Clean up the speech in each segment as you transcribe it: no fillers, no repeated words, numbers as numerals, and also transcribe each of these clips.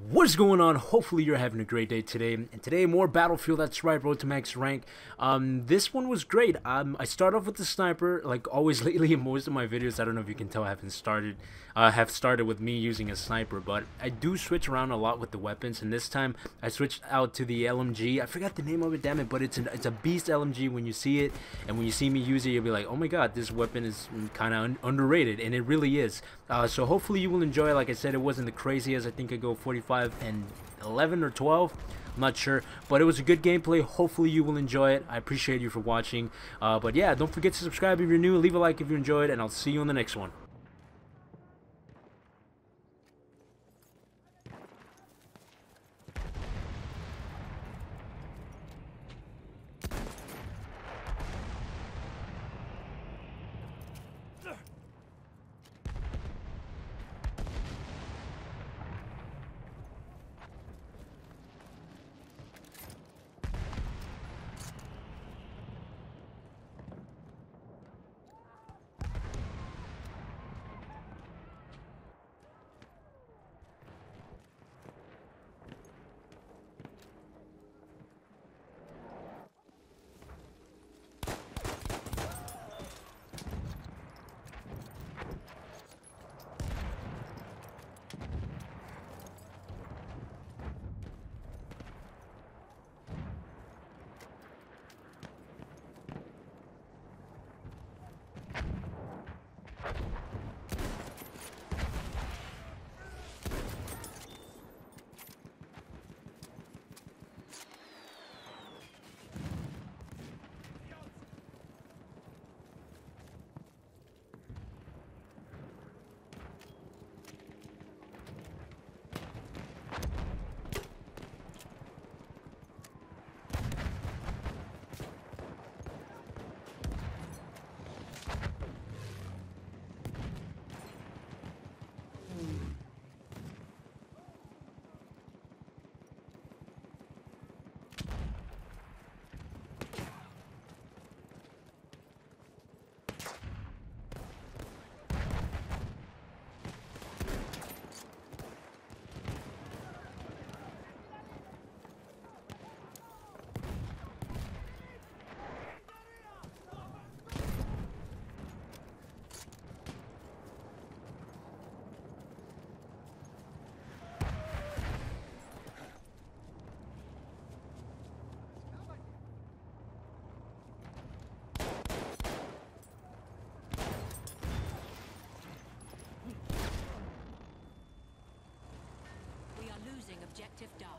What's going on? Hopefully you're having a great day today. And today, more Battlefield. That's right, Road to Max rank. This one was great. I start off with the sniper, like always lately in most of my videos. I don't know if you can tell, I haven't started, have started with me using a sniper, but I do switch around a lot with the weapons. And this time, I switched out to the LMG. I forgot the name of it, damn it, but it's a beast LMG. When you see it, and when you see me use it, you'll be like, oh my god, this weapon is kind of underrated, and it really is. So hopefully you will enjoy it. Like I said, it wasn't the craziest. I think I go 45 and 11 or 12, I'm not sure, but it was a good gameplay. Hopefully you will enjoy it. I appreciate you for watching, but yeah, don't forget to subscribe if you're new, leave a like if you enjoyed, and I'll see you in the next one. Objective Duff.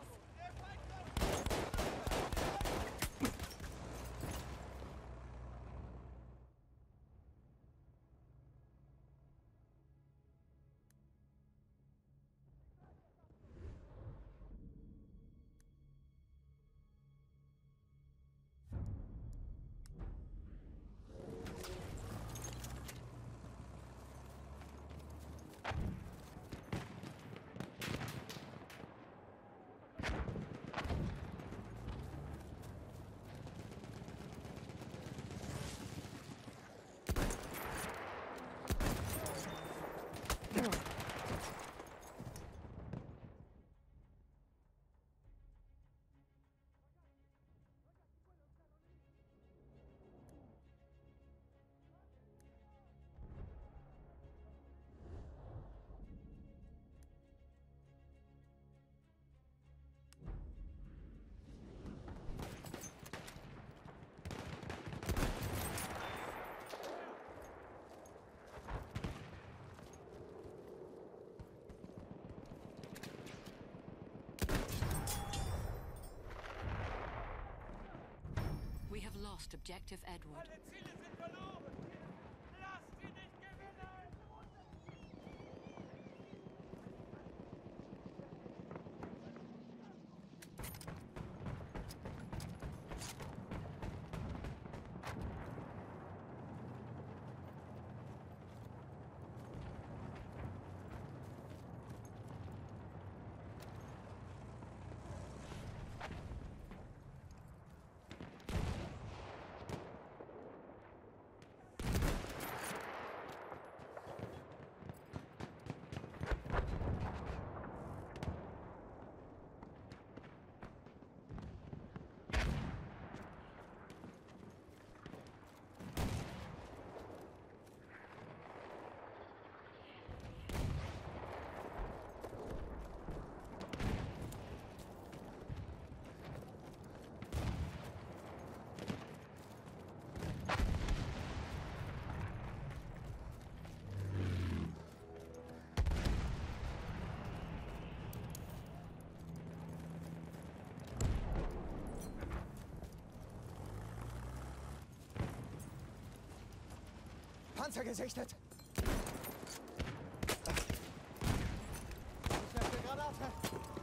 We have lost Objective Edward. Panzer gesichtet! Ich werfe Granate!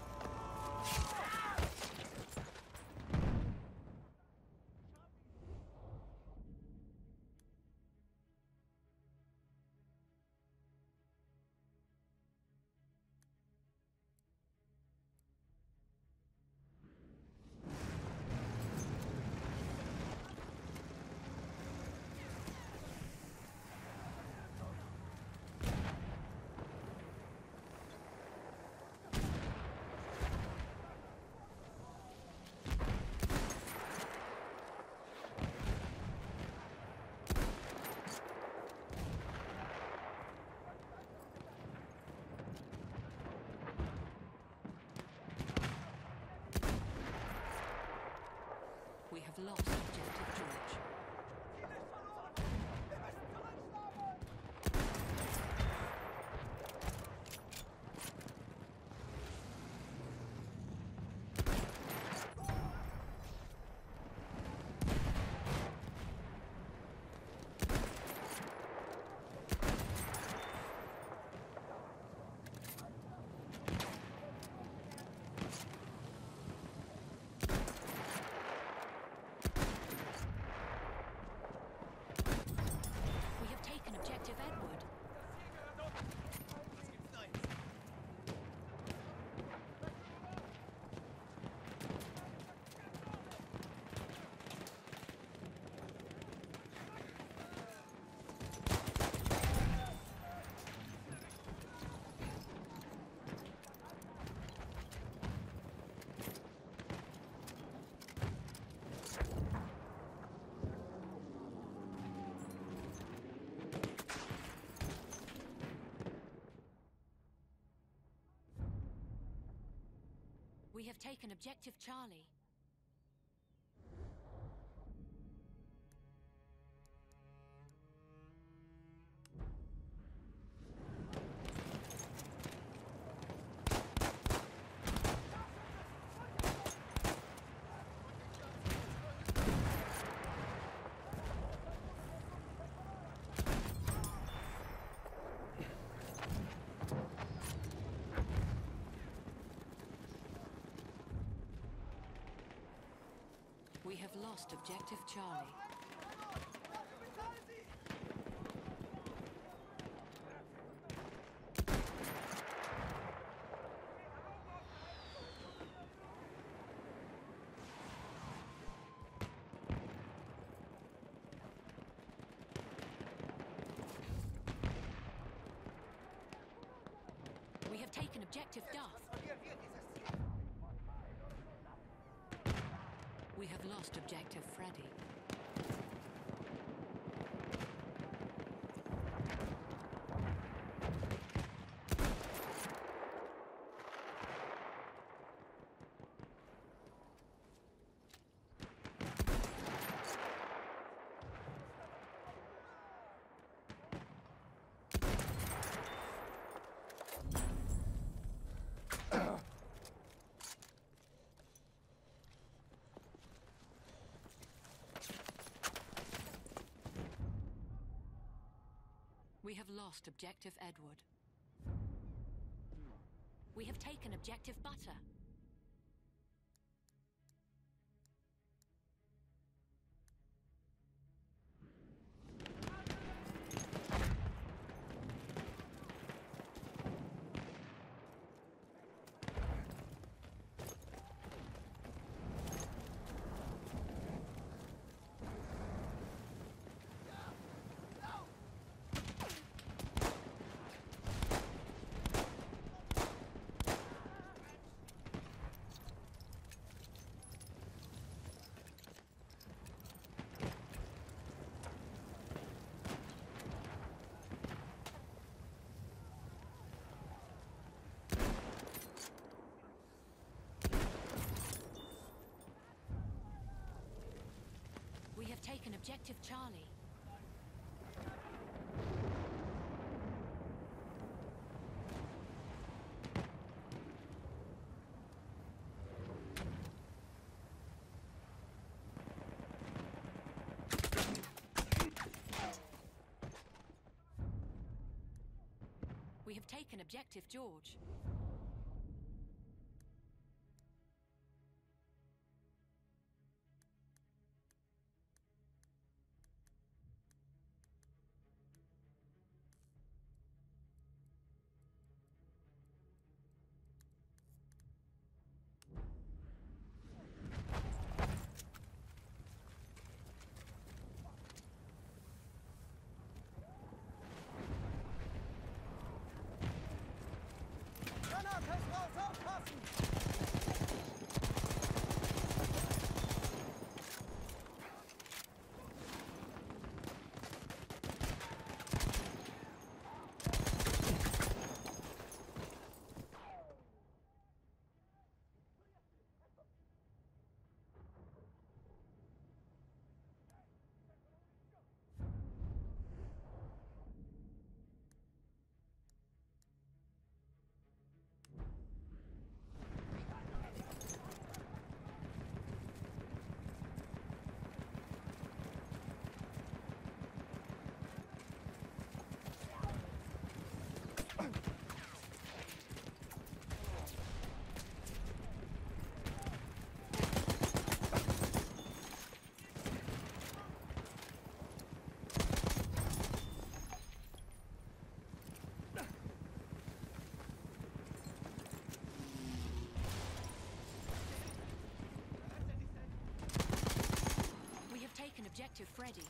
We have lost objective George. We have taken objective Edward. We have taken objective Charlie. We have lost objective Charlie. We have taken objective Duff. We have lost objective Freddy. We have lost objective Edward. We have taken objective Butter. We have taken objective Charlie. taken objective George. Taken objective Freddy.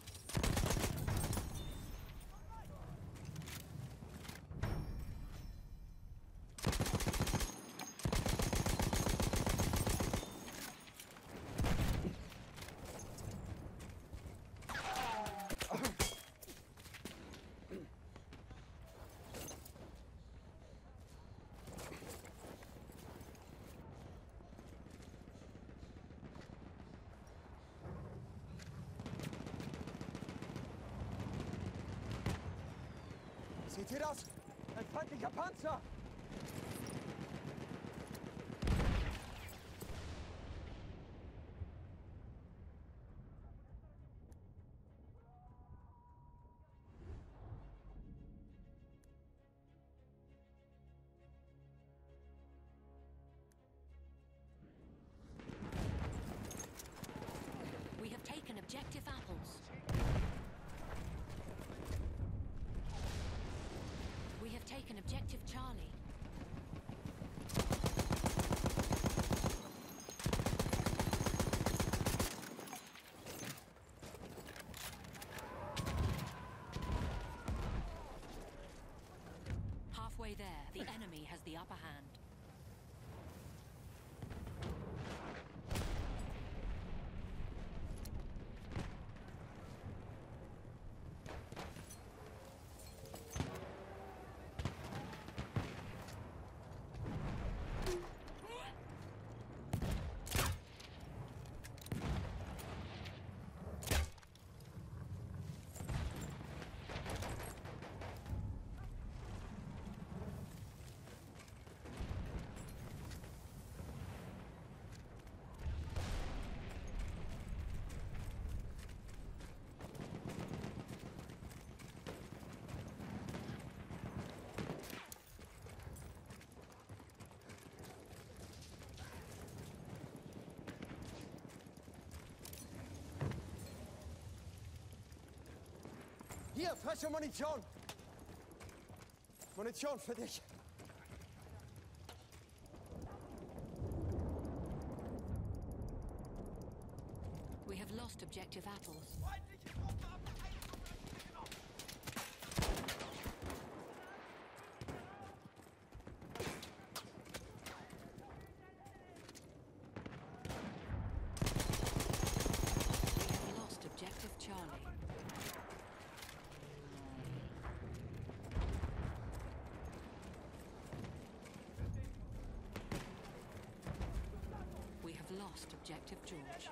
Seht ihr das? Ein feindlicher Panzer! We have taken objective apples. We have taken objective Charlie. Halfway there, the enemy has the upper hand. Hier, frische Munition! Munition für dich! We have lost objective apples. We have lost objective Charlie. We have lost objective George.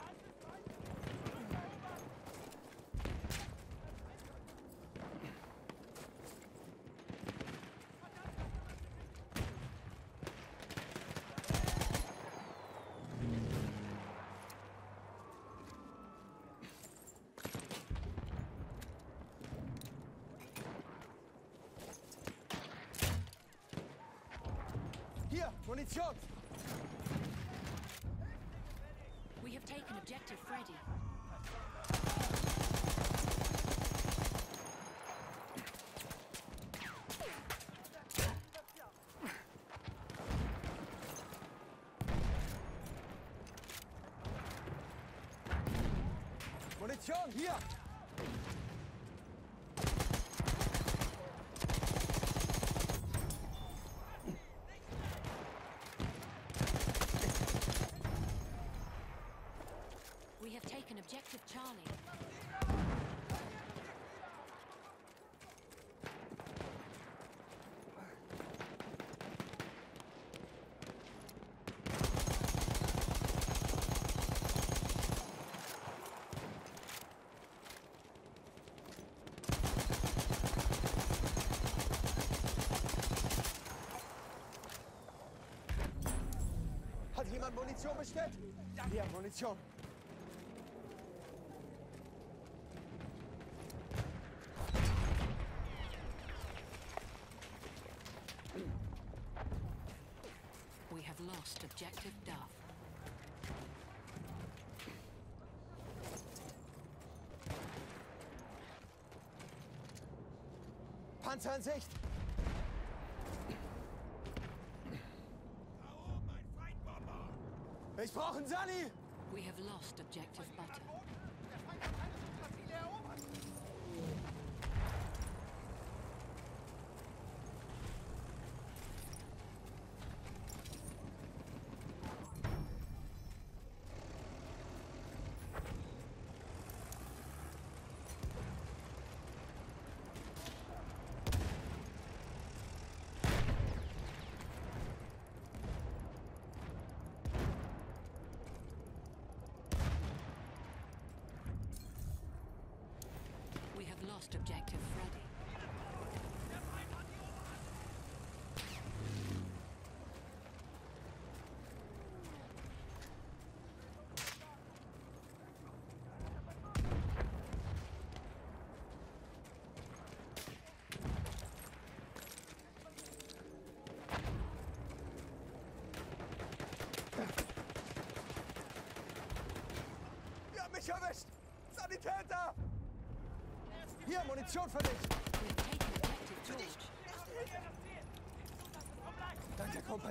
Munition! We have taken objective Freddy. Munition, hier! We have taken objective Charlie. Hat jemand Munition bestellt? Hier, Munition. We have lost objective Duff. Panzer in Sicht! Ich brauche einen Sally! We have lost objective Butter. Der Feind hat keine Subziele erobert! We have lost objective Freddy. Ihr habt mich erwischt! Sanitäter! Hier, Munition für dich! We have taken objective George. Danke, Kumpel.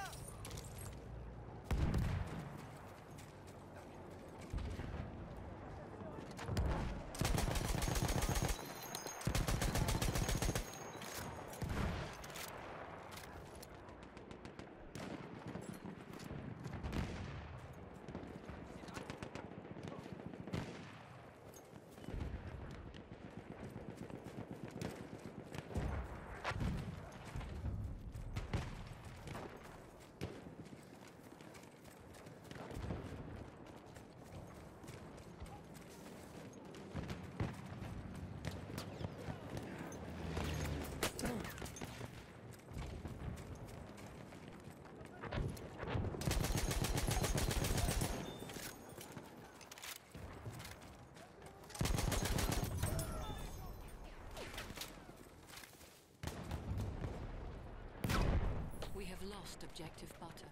We have lost objective Butter.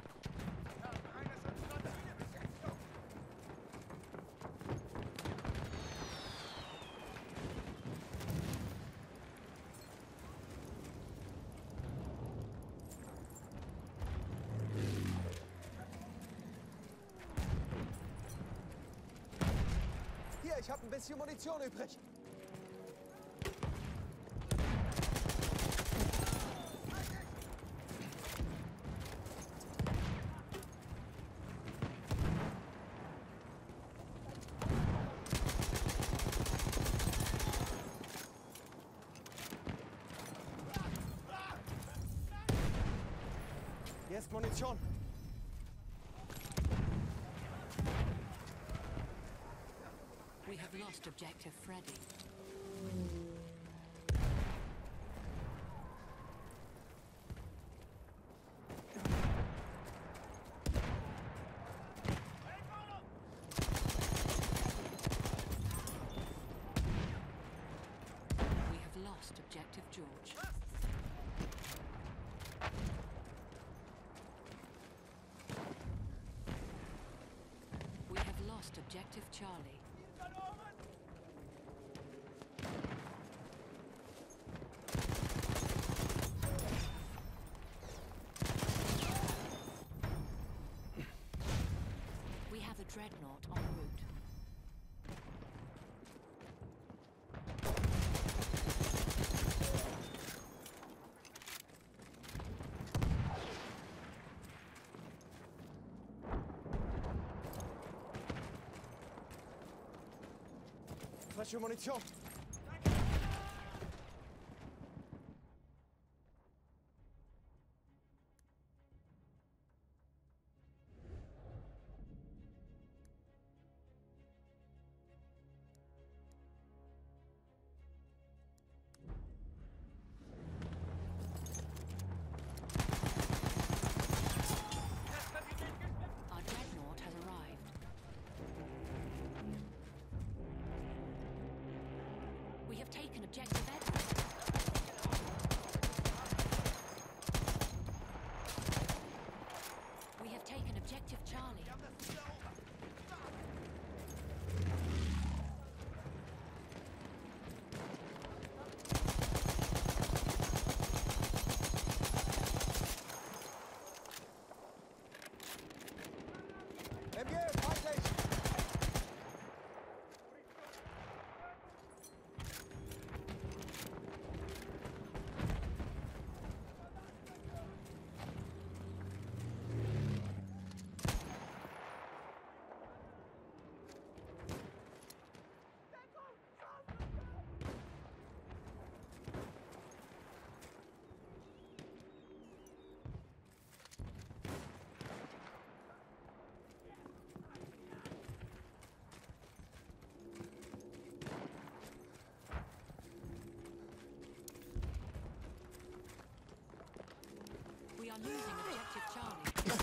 Hier, ich habe ein bisschen Munition übrig. Hier ist Munition. We have lost objective Freddy. We have lost objective George. lost objective Charlie. We have a dreadnought en route. Flasche Munition. Our dreadnought has arrived. We have taken objective Edward. We have taken objective Charlie. MG, feindlich! We are losing objective Charlie.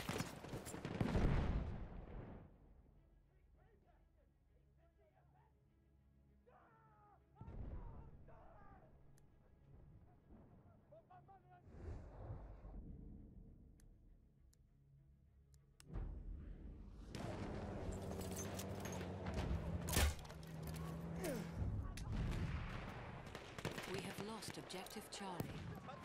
We have lost objective Charlie.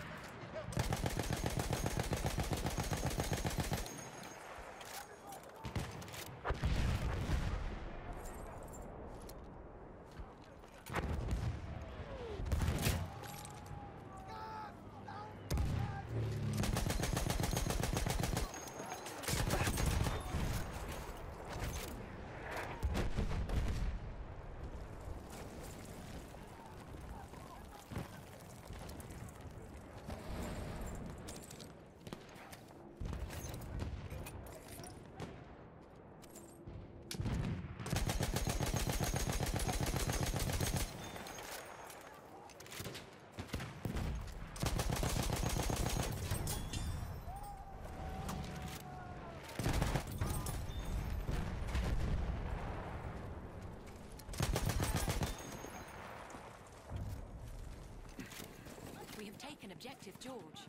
We have taken objective George.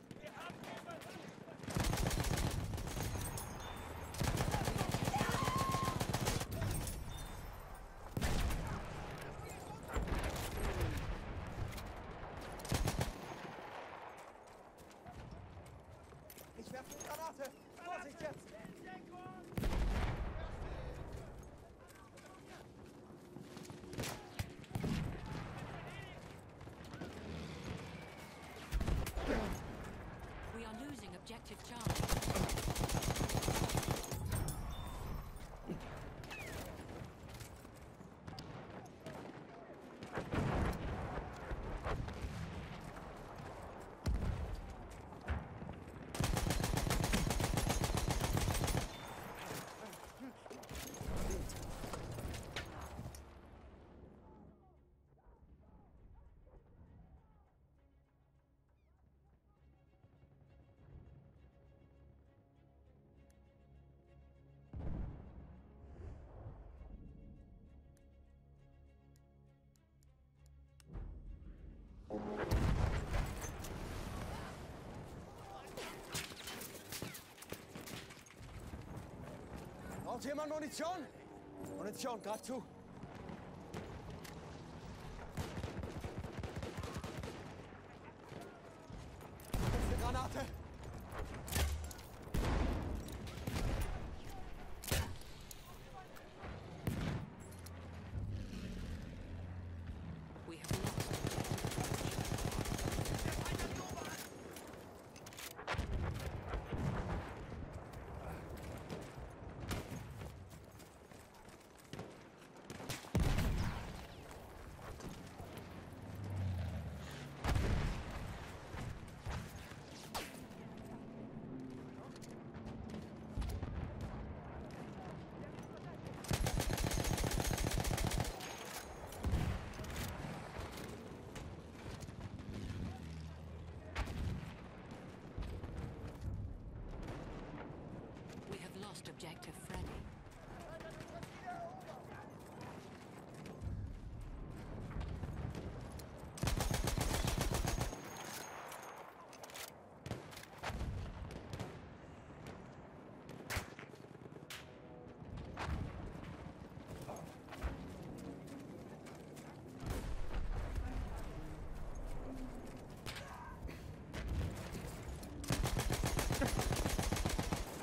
Ich werfe eine Granate! Vorsicht jetzt! We are losing objective Charlie. Braucht jemand Munition? Munition, grad zu. Letzte Granate. We have lost. We have lost objective Freddy.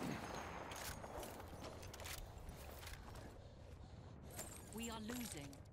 We are losing.